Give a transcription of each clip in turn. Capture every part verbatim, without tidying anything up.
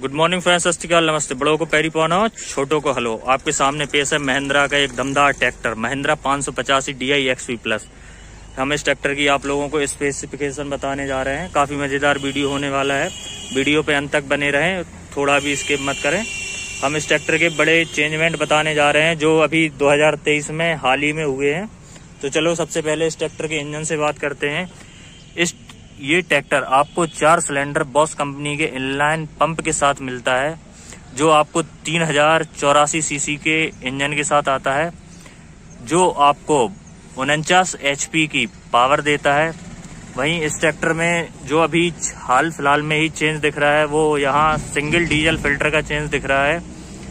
Good morning friends, सत श्री अकाल, नमस्ते। बड़ों को पैरी पाना, छोटों को हलो। आपके सामने पेश है महिंद्रा का एक दमदार ट्रैक्टर, महिंद्रा पाँच सौ पचासी D I X V plus. हम इस ट्रैक्टर की आप लोगों को स्पेसिफिकेशन बताने जा रहे हैं। काफ़ी मज़ेदार वीडियो होने वाला है, वीडियो पे अंत तक बने रहें, थोड़ा भी स्किप मत करें। हम इस ट्रैक्टर के बड़े चेंजमेंट बताने जा रहे हैं जो अभी दो हज़ार तेईस में हाल ही में हुए हैं। तो चलो सबसे पहले इस ट्रैक्टर के इंजन से बात करते हैं। इस ये ट्रैक्टर आपको चार सिलेंडर बॉस कंपनी के इनलाइन पंप के साथ मिलता है, जो आपको तीन हजार चौरासी सीसी के इंजन के साथ आता है, जो आपको उनचास एचपी की पावर देता है। वहीं इस ट्रैक्टर में जो अभी हाल फिलहाल में ही चेंज दिख रहा है वो यहाँ सिंगल डीजल फिल्टर का चेंज दिख रहा है।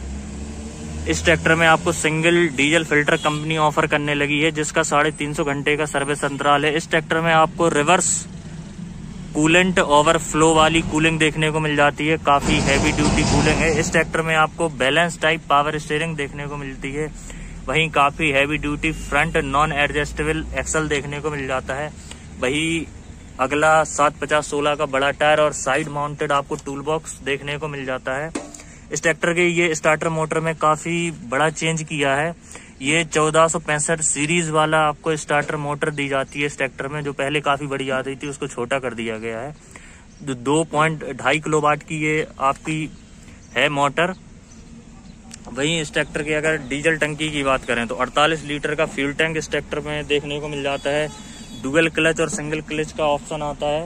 इस ट्रैक्टर में आपको single diesel filter company offer करने लगी है, जिसका साढ़े तीन सौ घंटे का सर्विस अंतराल है। इस ट्रैक्टर में आपको रिवर्स कूलेंट ओवरफ्लो वाली कूलिंग देखने को मिल जाती है, काफी हैवी ड्यूटी कूलिंग है। इस ट्रैक्टर में आपको बैलेंस टाइप पावर स्टीयरिंग देखने को मिलती है। वहीं काफी heavy duty front non adjustable axle देखने को मिल जाता है। वही अगला सात पचास सोलह का बड़ा टायर और साइड माउंटेड आपको टूल बॉक्स देखने को मिल जाता है। इस ट्रैक्टर के ये स्टार्टर मोटर में काफी बड़ा चेंज किया है। ये चौदह सौ पैंसठ सीरीज वाला आपको स्टार्टर मोटर दी जाती है इस ट्रैक्टर में, जो पहले काफी बड़ी आ रही थी, उसको छोटा कर दिया गया है। दो पॉइंट ढाई किलो वाट की ये आपकी है मोटर। वहीं इस ट्रैक्टर की अगर डीजल टंकी की बात करें तो अड़तालीस लीटर का फ्यूल टैंक इस ट्रैक्टर में देखने को मिल जाता है। डुअल क्लच और सिंगल क्लच का ऑप्शन आता है।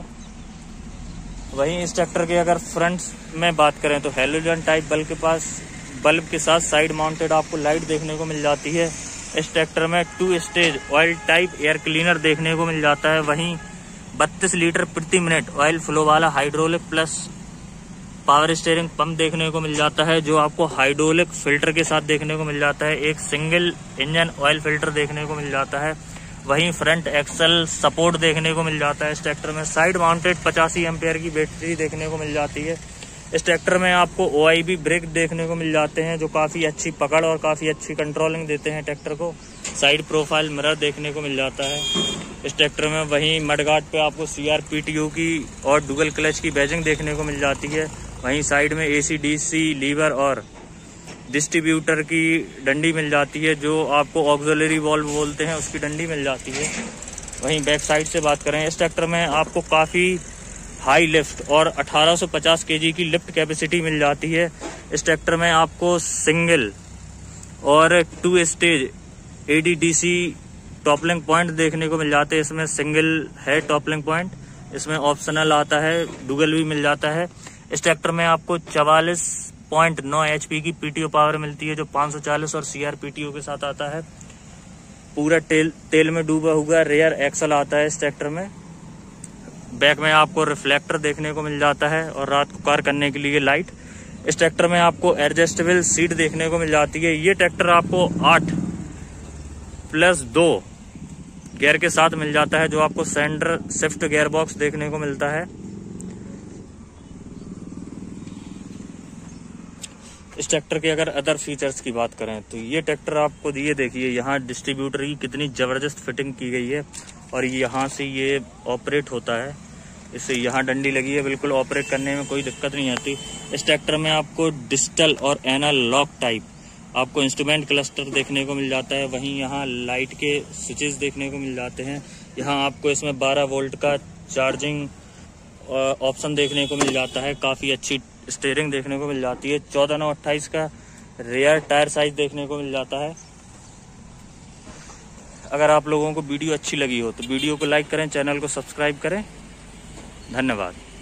वहीं इस ट्रैक्टर के अगर फ्रंट में बात करें तो हेलोजन टाइप बल्ब के पास बल्ब के साथ साइड माउंटेड आपको लाइट देखने को मिल जाती है। इस ट्रैक्टर में two stage oil type air cleaner देखने को मिल जाता है। वहीं बत्तीस लीटर प्रति मिनट ऑयल फ्लो वाला hydraulic plus power steering pump देखने को मिल जाता है, जो आपको हाइड्रोलिक फिल्टर के साथ देखने को मिल जाता है। एक सिंगल इंजन ऑयल फिल्टर देखने को मिल जाता है। वहीं फ्रंट एक्सल सपोर्ट देखने को मिल जाता है। इस ट्रैक्टर में साइड माउंटेड पचासी एम्पेयर की बैटरी देखने को मिल जाती है। इस ट्रैक्टर में आपको ओ आई बी ब्रेक देखने को मिल जाते हैं, जो काफ़ी अच्छी पकड़ और काफ़ी अच्छी कंट्रोलिंग देते हैं ट्रैक्टर को। साइड प्रोफाइल मिरर देखने को मिल जाता है इस ट्रैक्टर में। वहीं मडगार्ड पे आपको C R P T O की और डुअल क्लच की बैजिंग देखने को मिल जाती है। वहीं साइड में A C D C lever और डिस्ट्रीब्यूटर की डंडी मिल जाती है, जो आपको ऑक्सिलरी वॉल्व बोलते हैं, उसकी डंडी मिल जाती है। वहीं बैक साइड से बात करें, इस ट्रैक्टर में आपको काफ़ी हाई लिफ्ट और अठारह सौ पचास केजी की लिफ्ट कैपेसिटी मिल जाती है। इस ट्रैक्टर में आपको सिंगल और two stage A D D C top link point देखने को मिल जाते हैं। इसमें सिंगल है टॉपलिंग पॉइंट, इसमें ऑप्शनल आता है, डुअल भी मिल जाता है। इस ट्रैक्टर में आपको चवालीस पॉइंट नौ एच पी की पी टी ओ पावर मिलती है, जो पाँच सौ चालीस और C R P T O के साथ आता है। पूरा तेल तेल में डूबा हुआ रेयर एक्सल आता है इस ट्रैक्टर में। बैक में आपको रिफ्लेक्टर देखने को मिल जाता है और रात को कार करने के लिए लाइट। इस ट्रैक्टर में आपको एडजस्टेबल सीट देखने को मिल जाती है। ये ट्रैक्टर आपको आठ प्लस दो गियर के साथ मिल जाता है, जो आपको सेंटर शिफ्ट गियर बॉक्स देखने को मिलता है। इस ट्रैक्टर के अगर अदर फीचर्स की बात करें तो ये ट्रैक्टर आपको ये देखिए, यहाँ डिस्ट्रीब्यूटर की कितनी जबरदस्त फिटिंग की गई है और यहाँ से ये ऑपरेट होता है। इससे यहाँ डंडी लगी है, बिल्कुल ऑपरेट करने में कोई दिक्कत नहीं आती। इस ट्रैक्टर में आपको डिजिटल और एनालॉग टाइप आपको इंस्ट्रूमेंट क्लस्टर देखने को मिल जाता है। वहीं यहाँ लाइट के स्विचेस देखने को मिल जाते हैं। यहाँ आपको इसमें बारह वोल्ट का चार्जिंग ऑप्शन देखने को मिल जाता है। काफ़ी अच्छी स्टीयरिंग देखने को मिल जाती है। चौदह नौ अट्ठाईस का रेयर टायर साइज देखने को मिल जाता है। अगर आप लोगों को वीडियो अच्छी लगी हो तो वीडियो को लाइक करें, चैनल को सब्सक्राइब करें। धन्यवाद।